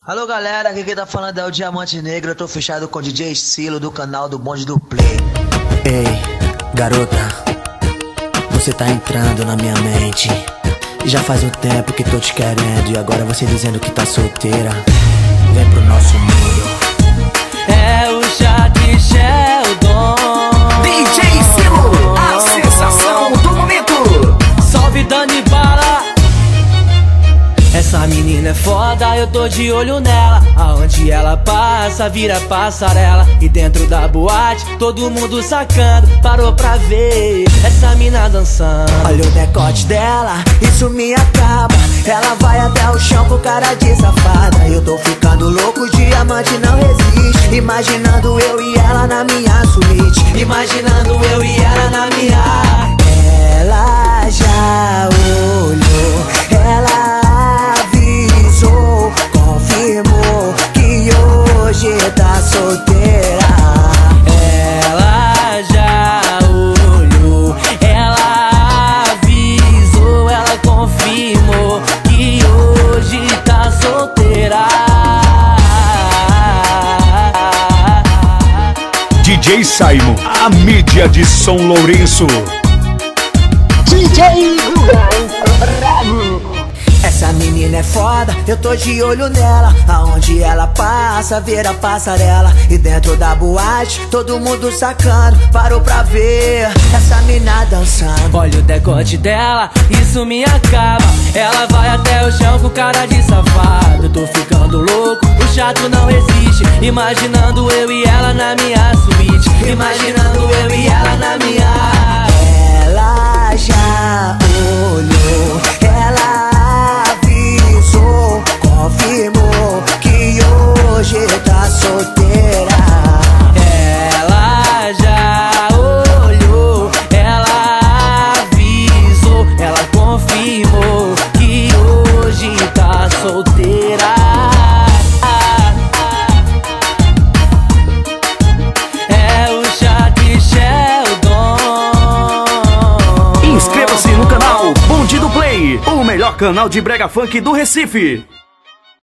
Alô galera, aqui quem tá falando é o Diamante Negro. Eu tô fechado com o DJ Silo do canal do Bonde do Play. Ei, garota, você tá entrando na minha mente. E já faz um tempo que tô te querendo. E agora você dizendo que tá solteira. Vem pro nosso mundo. É o Jack Sheldon, DJ Silo, a sensação do momento. salve Dani Bala. Essa menina é foda, eu tô de olho nela. Aonde ela passa, vira passarela. E dentro da boate, todo mundo sacando. Parou pra ver essa mina dançando. Olha o decote dela, isso me acaba. Ela vai até o chão com cara de safada. Eu tô ficando louco, o diamante não resiste. Imaginando eu e ela na minha suíte. Imaginando eu e ela na minha. Ela já olhou, ela avisou, confirmou que hoje tá solteira. Ela já olhou, ela avisou, ela confirmou que hoje tá solteira. DJ Simon, a mídia de São Lourenço. DJ Guga, bravo. Essa menina é foda, eu tô de olho nela. Aonde ela passa, vira passarela. E dentro da boate, todo mundo sacando. Parou pra ver essa mina dançando. Olha o decote dela, isso me acaba. Ela vai até o chão com cara de safado. Eu tô ficando louco, o chato não resiste. Imaginando eu e ela na minha suíte. Imaginando eu e ela na minha. Ela já olhou, ela avisou, confirmou que hoje tá solteira. Ela já olhou, ela avisou, ela confirmou que hoje tá solteira. É o Jack Sheldon. Inscreva-se no canal Bonde do Play, o melhor canal de brega funk do Recife.